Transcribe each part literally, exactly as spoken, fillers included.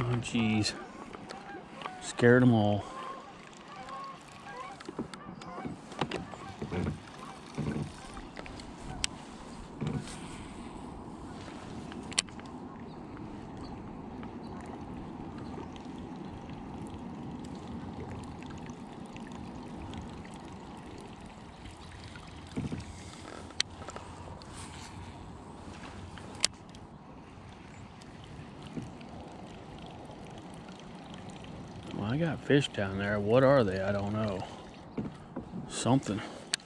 Oh, geez. Scared them all. Well, I got fish down there. What are they? I don't know. Something.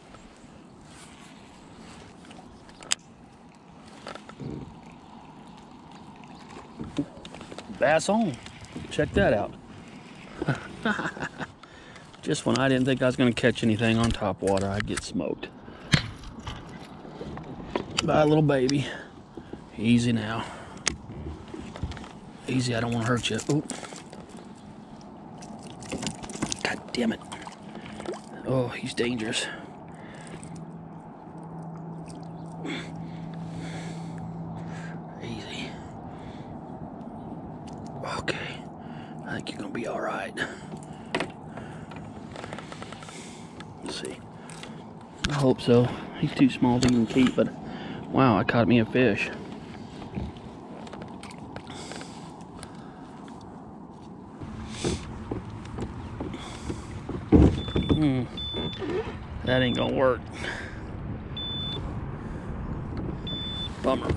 Bass on. Check that out. Just when I didn't think I was going to catch anything on top water, I'd get smoked. Bye, little baby. Easy now. Easy, I don't want to hurt you. Ooh. God damn it. Oh, he's dangerous. Easy. Okay. I think you're going to be all right. Let's see. I hope so. He's too small to even keep, but wow, I caught me a fish. Hmm. That ain't gonna work. Bummer.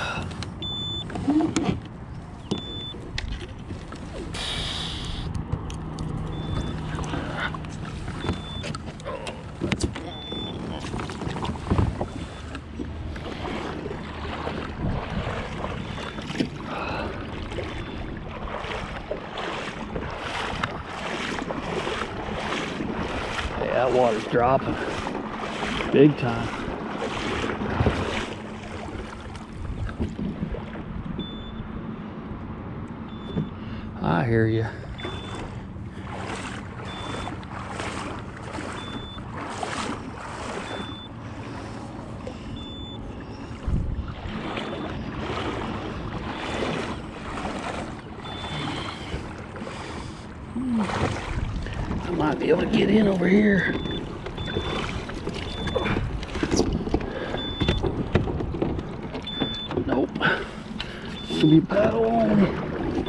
That water's dropping big time. I hear you. I might be able to get in over here. Nope. Should be paddle on.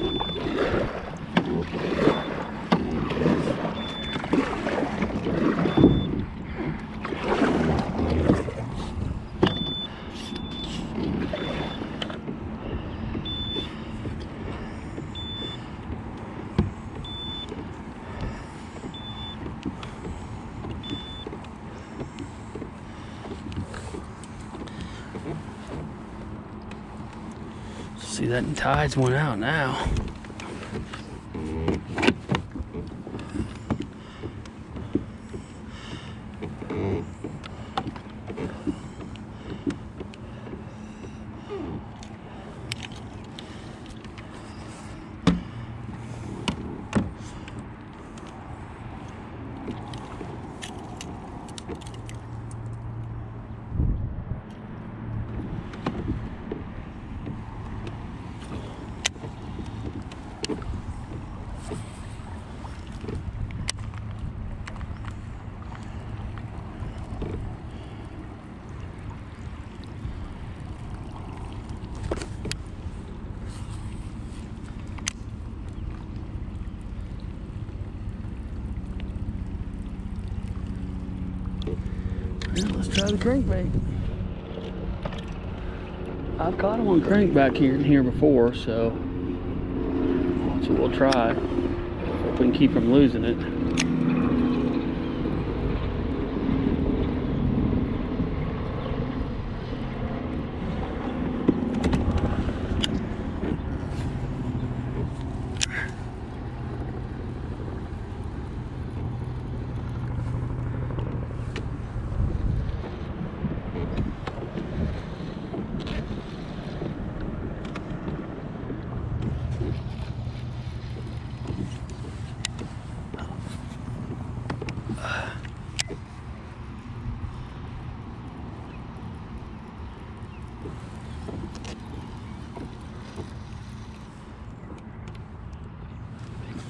See, that tide's went out now. Well, let's try the crankbait. I've caught them on crankback here here before, so that's what we'll try. If we can keep from losing it.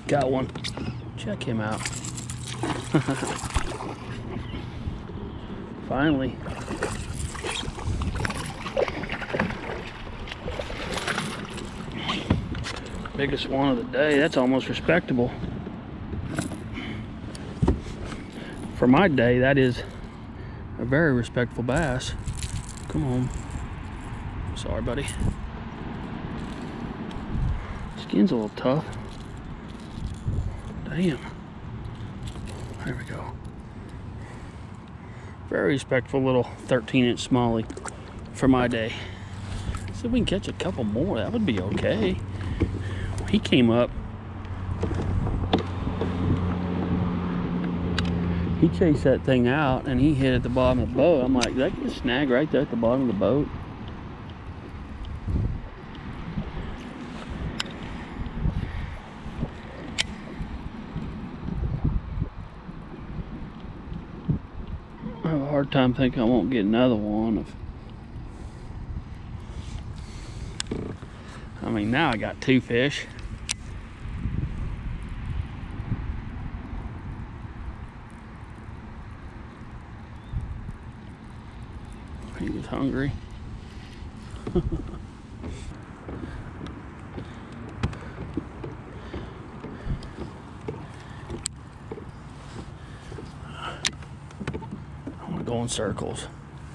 Got one. Check him out. Finally. Biggest one of the day. That's almost respectable. For my day, that is a very respectful bass. Come on. Sorry, buddy. Skin's a little tough. Damn. There we go. Very respectful little thirteen inch smallie for my day. See if we can catch a couple more. That would be okay. He came up. He chased that thing out and he hit at the bottom of the boat. I'm like, that could snag right there at the bottom of the boat. I have a hard time thinking I won't get another one. If, I mean, now I got two fish. He was hungry. I want to go in circles.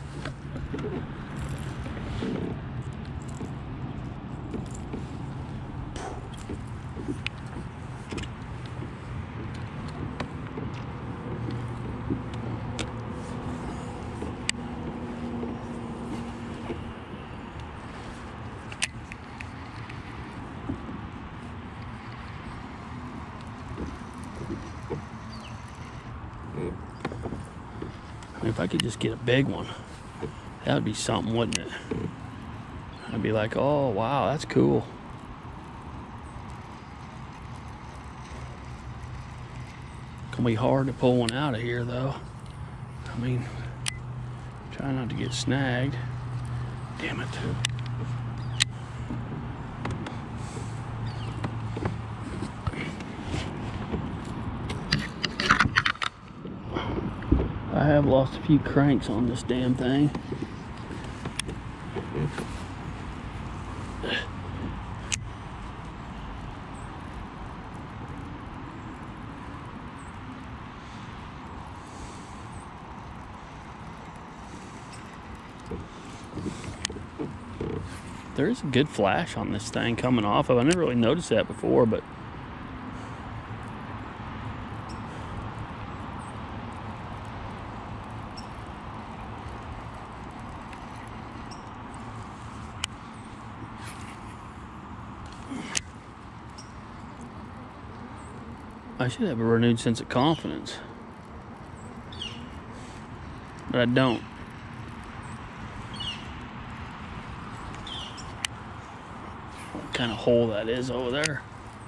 If I could just get a big one, that would be something, wouldn't it? I'd be like, oh wow, that's cool. Gonna be hard to pull one out of here though. I mean, try not to get snagged. Damn it. I have lost a few cranks on this damn thing. There is a good flash on this thing coming off of. I never really noticed that before, but I should have a renewed sense of confidence, but I don't. What kind of hole that is over there?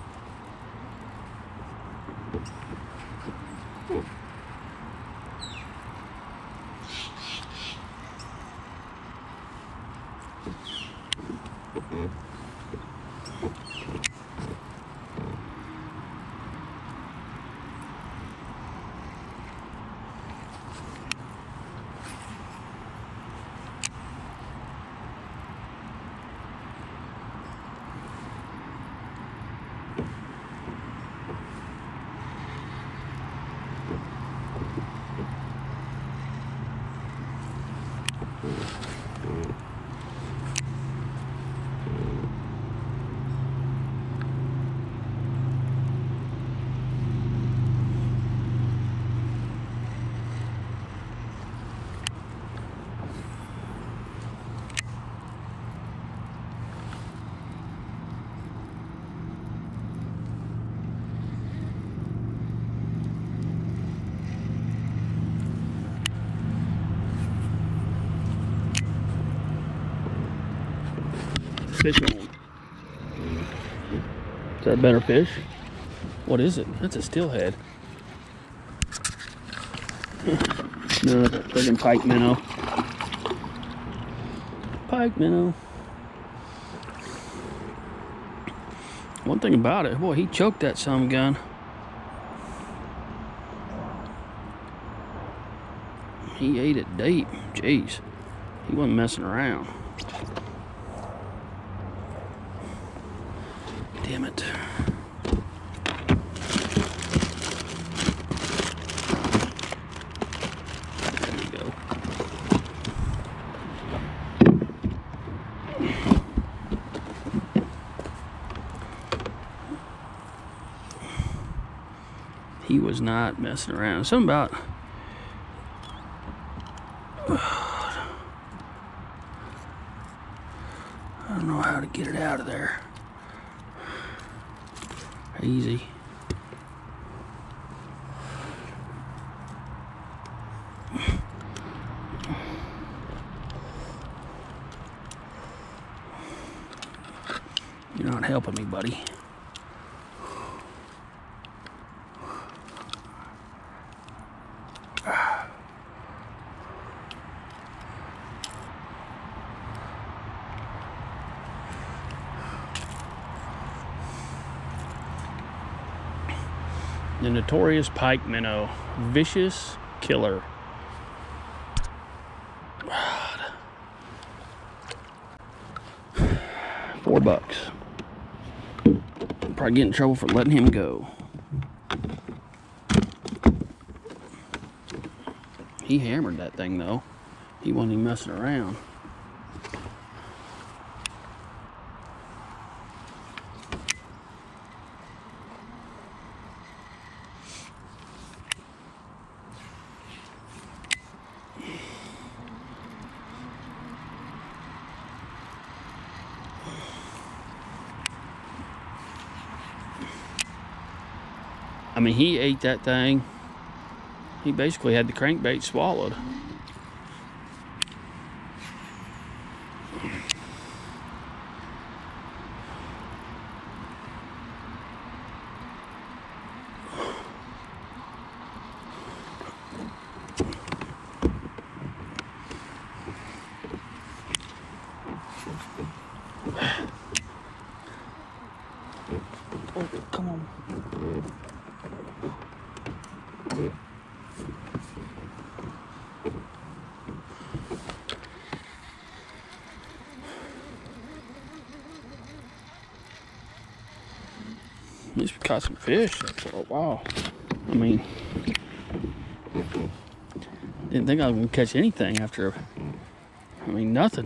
Fish on. Is that a better fish? What is it? That's a steelhead. No, that's a friggin' pike minnow. Pike minnow. One thing about it, boy, he choked that some gun. He ate it deep. Jeez. He wasn't messing around. Damn it. There we go. He was not messing around. Something about... I don't know how to get it out of there. Easy. You're not helping me, buddy. The notorious pike minnow, vicious killer. God. Four bucks. Probably get in trouble for letting him go. He hammered that thing though. He wasn't even messing around. I mean, he ate that thing. He basically had the crankbait swallowed. Oh, come on. At least we caught some fish for a while. I mean, didn't think I was gonna catch anything after, I mean, nothing.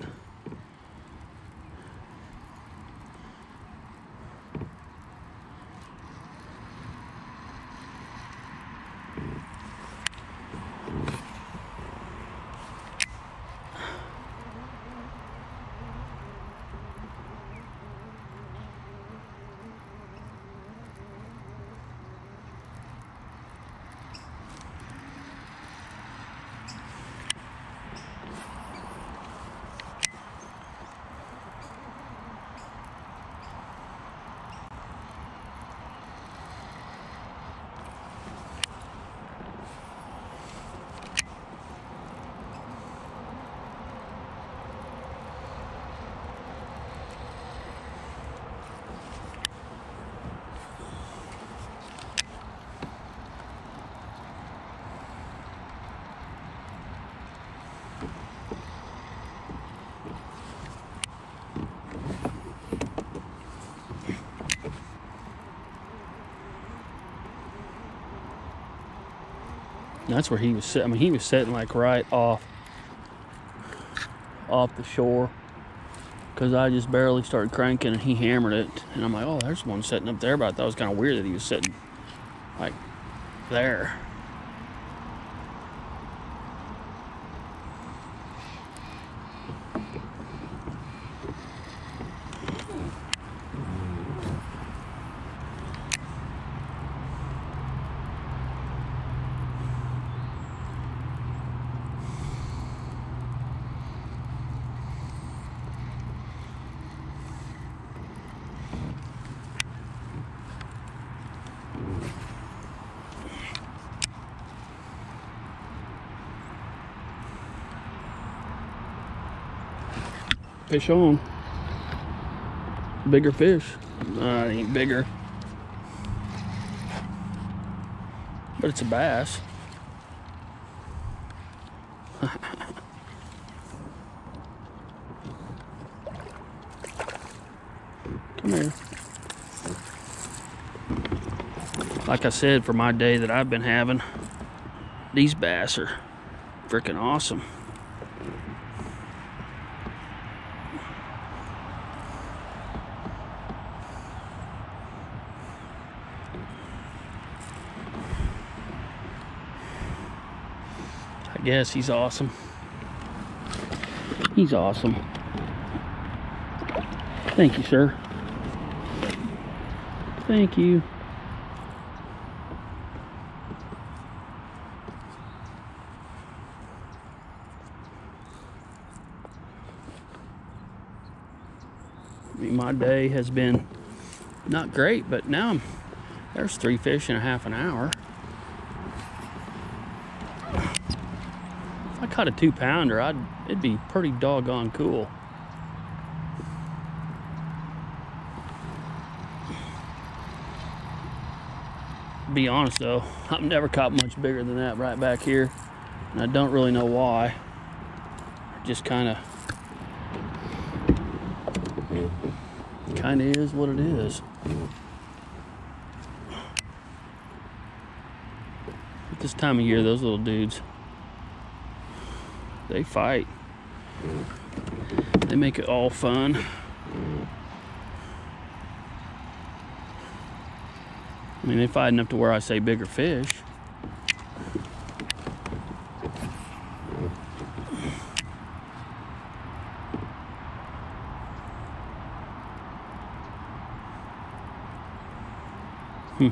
That's where he was sitting. I mean, he was sitting like right off, off the shore, because I just barely started cranking and he hammered it. And I'm like, oh, there's one sitting up there, but I thought it was kind of weird that he was sitting like there. Fish on. Bigger fish. Uh, it ain't bigger. But it's a bass. Come here. Like I said, for my day that I've been having, these bass are freaking awesome. I guess he's awesome. He's awesome. Thank you, sir. Thank you. I mean, my day has been not great, but now I'm, there's three fish in a half an hour. If I caught a two pounder, I'd, it'd be pretty doggone cool. Be honest though, I've never caught much bigger than that right back here, and I don't really know why. It just kind of kind of is what it is. At this time of year, those little dudes, they fight. They make it all fun. I mean, they fight enough to where I say bigger fish. Hmm.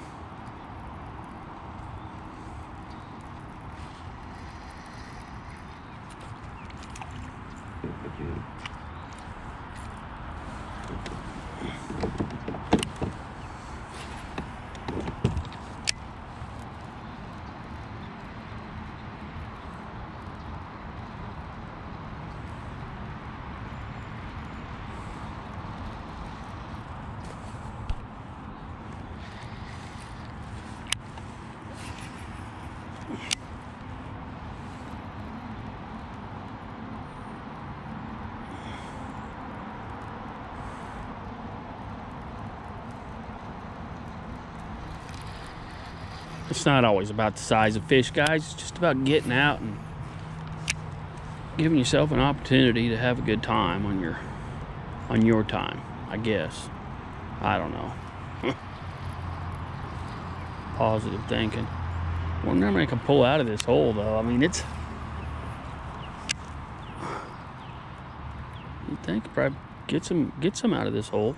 It's not always about the size of fish, guys. It's just about getting out and giving yourself an opportunity to have a good time on your on your time, I guess. I don't know. Positive thinking. I wonder how many I can pull out of this hole, though. I mean, it's... You'd think I'd probably get some, get some out of this hole.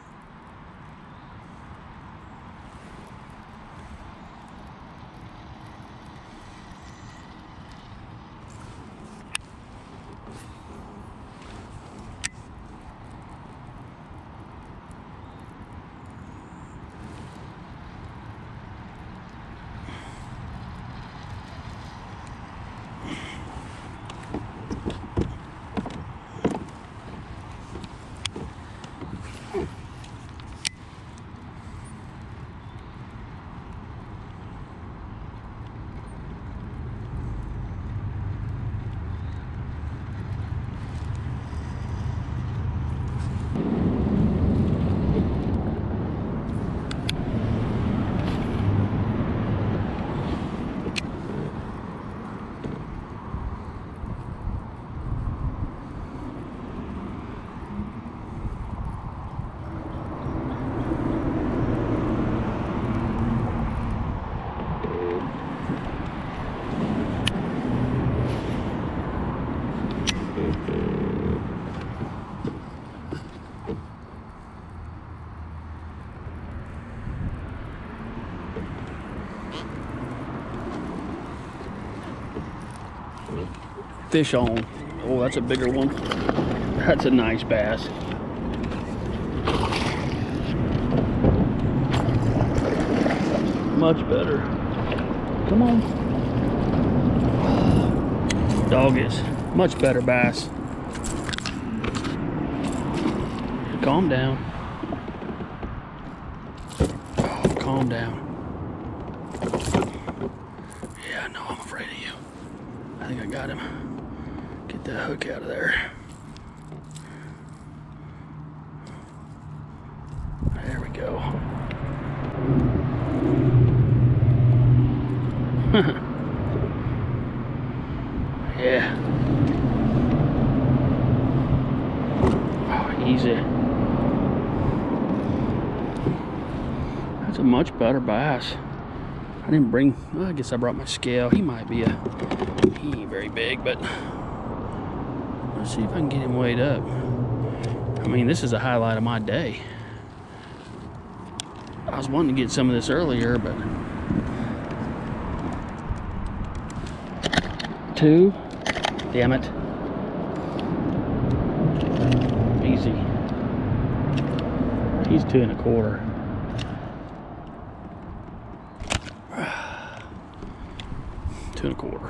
Fish on. Oh, that's a bigger one. That's a nice bass. Much better. Come on. Dog is much better bass. Calm down. calm down. Yeah, no, I'm afraid of you. I think I got him. Get that hook out of there. There we go. Yeah. Oh, easy. That's a much better bass. I didn't bring, well, I guess I brought my scale. He might be a, he ain't very big, but let's see if I can get him weighed up. I mean, this is a highlight of my day. I was wanting to get some of this earlier, but two, damn it. Easy. He's two and a quarter. Two and a quarter.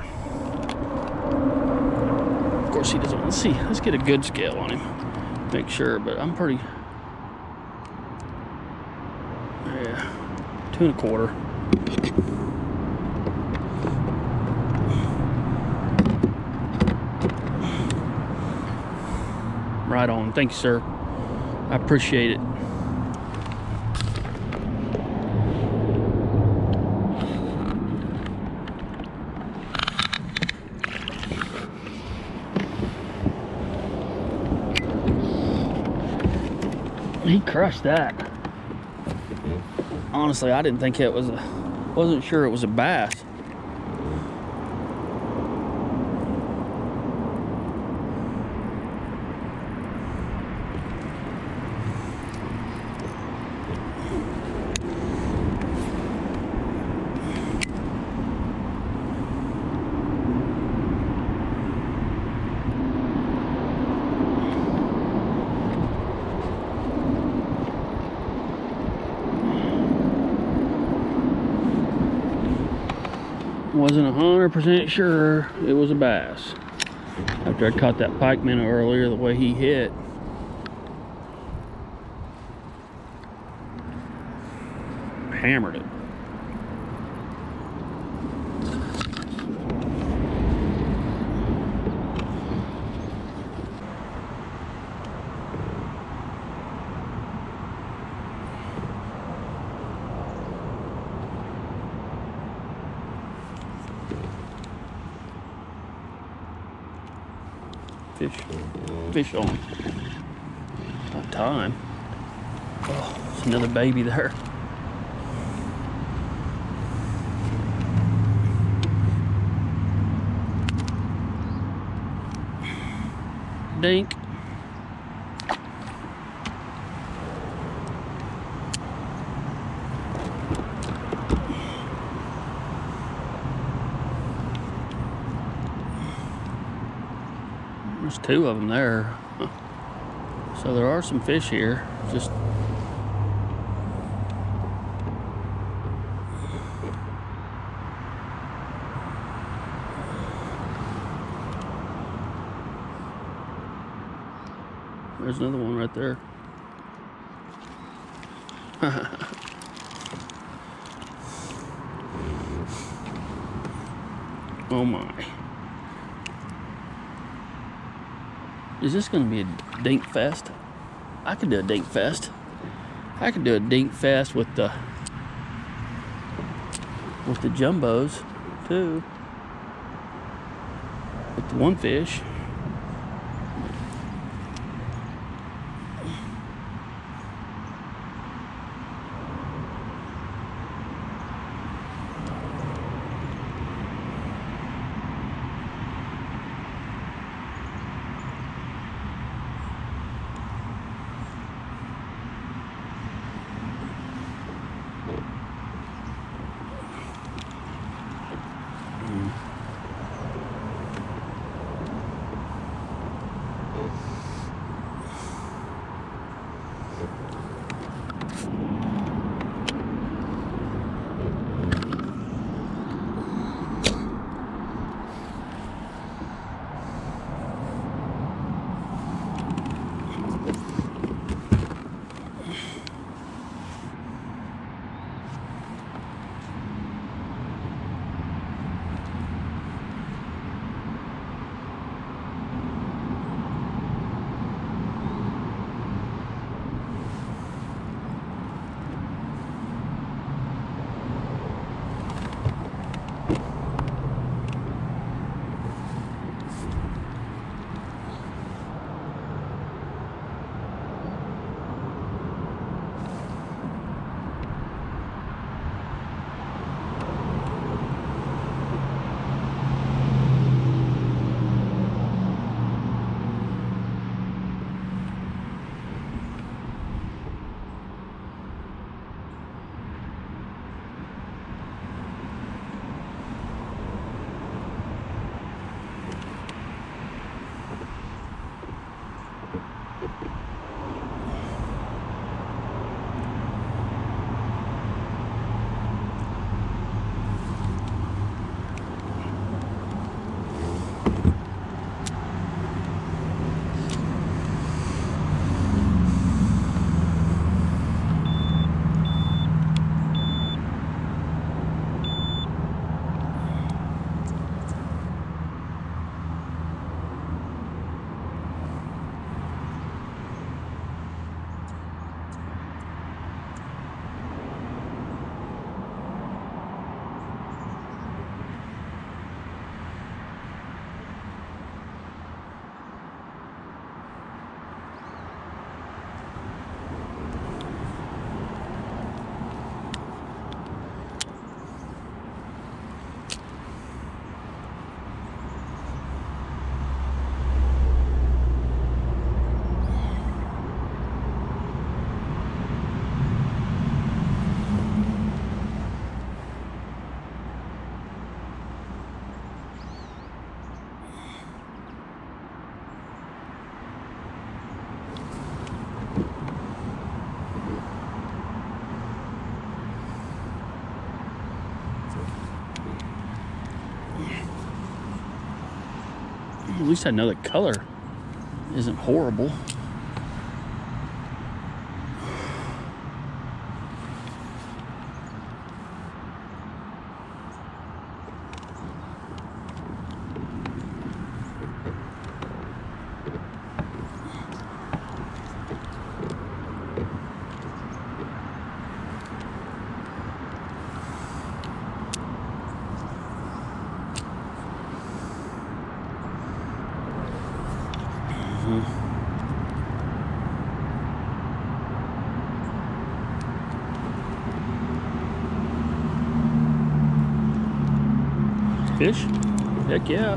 Of course he doesn't want to see. Let's get a good scale on him. Make sure, but I'm pretty. Yeah. Two and a quarter. Right on. Thank you, sir. I appreciate it. He crushed that. Honestly, I didn't think it was a, wasn't sure it was a bass. Wasn't a hundred percent sure it was a bass. After I caught that pike minnow earlier, the way he hit. Hammered it. Fish, fish on. About time. Oh, there's another baby there. Dink. There's two of them there. Huh. So there are some fish here. Just there's another one right there. Oh my. Is this going to be a dink fest? I could do a dink fest. I could do a dink fest with the with the jumbos too. With the one fish. At least I know the color isn't horrible. Fish? Heck yeah.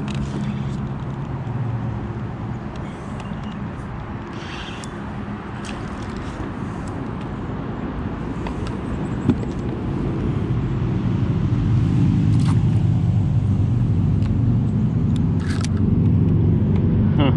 Huh.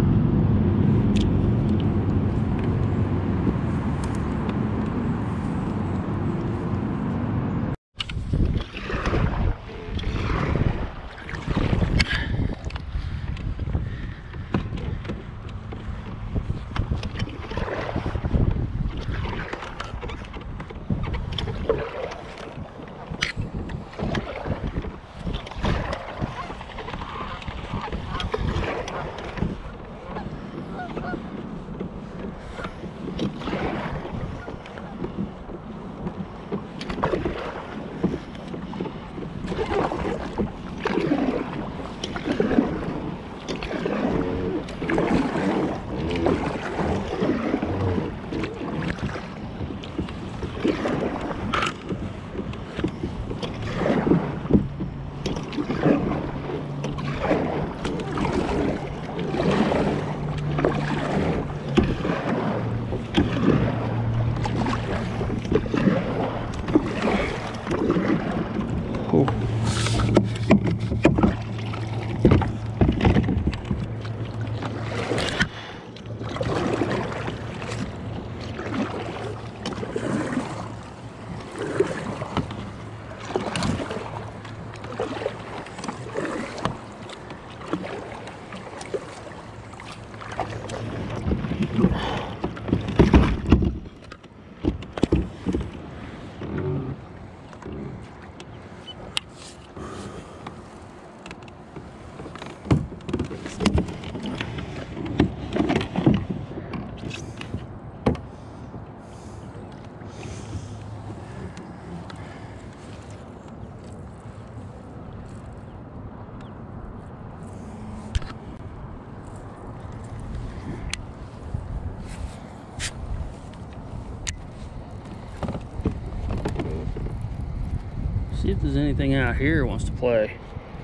See if there's anything out here that wants to play.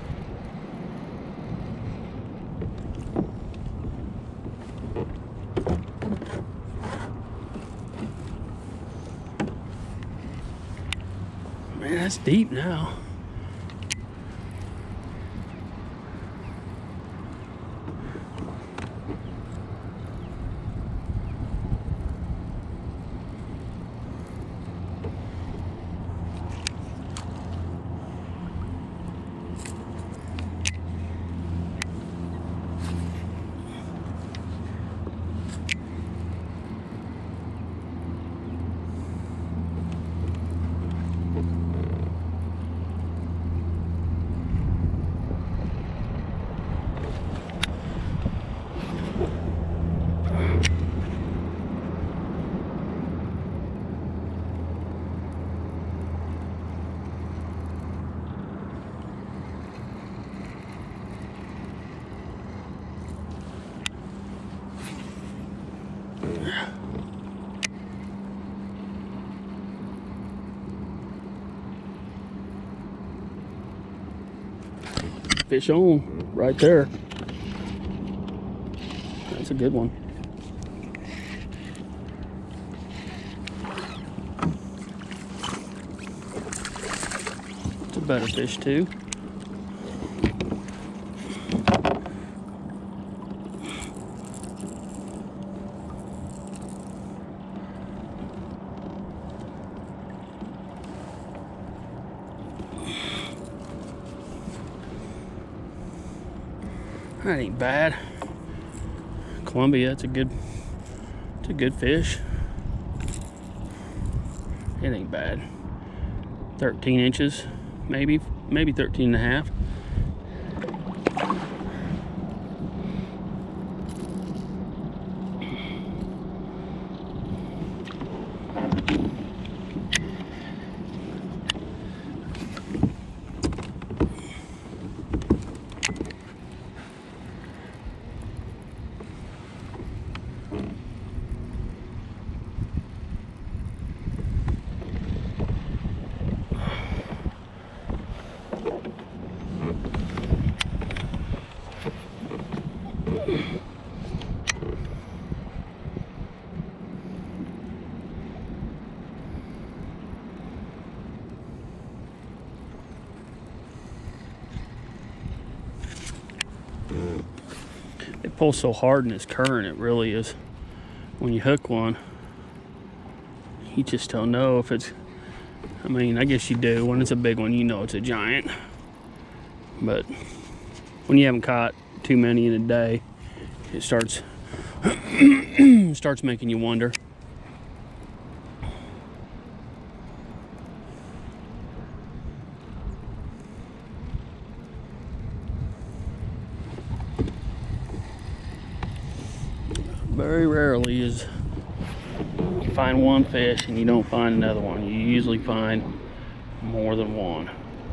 Man, that's deep now. Fish on right there. That's a good one. It's a better fish too. That ain't bad. Columbia, it's a good, it's a good fish. It ain't bad. thirteen inches, maybe, maybe thirteen and a half. It pulls so hard in this current, it really is. When you hook one, you just don't know if it's, I mean, I guess you do. When it's a big one, you know it's a giant. But when you haven't caught too many in a day, it starts, starts making you wonder. Very rarely is you find one fish and you don't find another one. You usually find more than one.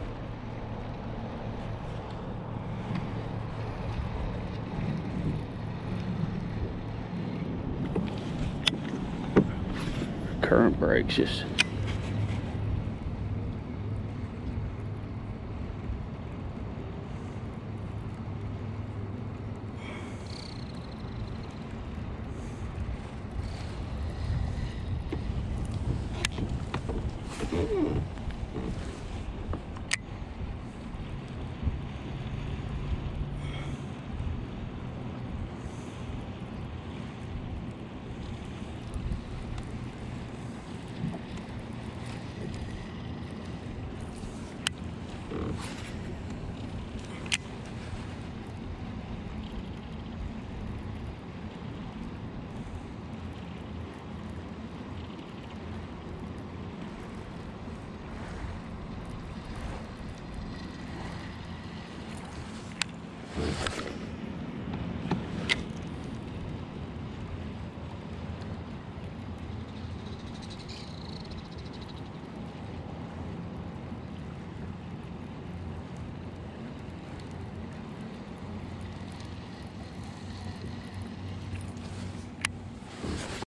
Current breaks just